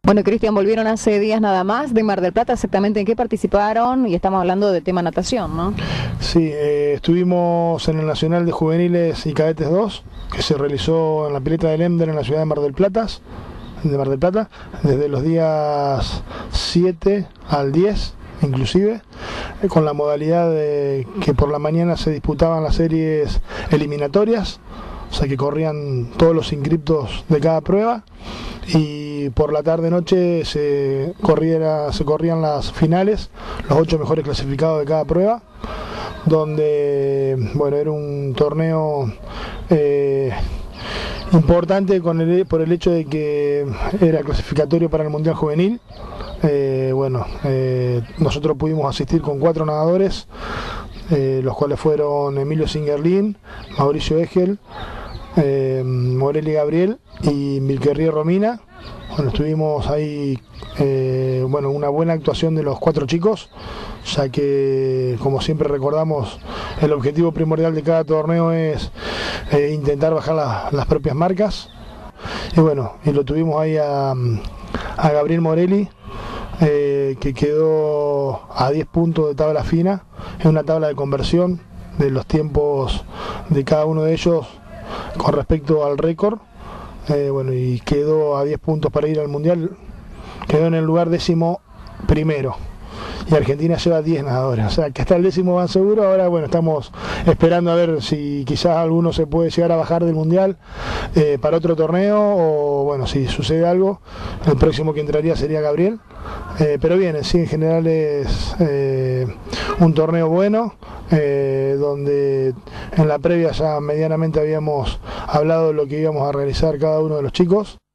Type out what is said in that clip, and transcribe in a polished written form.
Bueno, Cristian, volvieron hace días nada más de Mar del Plata. ¿Exactamente en qué participaron? Y estamos hablando de tema natación, ¿no? Sí, estuvimos en el Nacional de Juveniles y Cadetes 2, que se realizó en la pileta del Emder en la ciudad de Mar del Plata, desde los días 7 al 10 inclusive, con la modalidad de que por la mañana se disputaban las series eliminatorias, o sea que corrían todos los inscriptos de cada prueba, y por la tarde-noche se corrían las finales, los 8 mejores clasificados de cada prueba, donde bueno, era un torneo importante por el hecho de que era clasificatorio para el Mundial Juvenil. Nosotros pudimos asistir con 4 nadadores, los cuales fueron Emilio Singerlin, Mauricio Egel, Morelli Gabriel y Milquerría Romina. Bueno, estuvimos ahí, una buena actuación de los 4 chicos, ya que, como siempre recordamos, el objetivo primordial de cada torneo es intentar bajar las propias marcas. Y bueno, y lo tuvimos ahí a Gabriel Morelli, que quedó a 10 puntos de tabla fina, en una tabla de conversión de los tiempos de cada uno de ellos con respecto al récord, y quedó a 10 puntos para ir al Mundial, quedó en el lugar 11º, y Argentina lleva 10 nadadores, o sea que hasta el 10º van seguro. Ahora estamos esperando a ver si quizás alguno se puede llegar a bajar del Mundial para otro torneo, o si sucede algo, el próximo que entraría sería Gabriel. Pero bien, sí, en general es un torneo bueno, donde en la previa ya medianamente habíamos hablado de lo que íbamos a realizar cada uno de los chicos.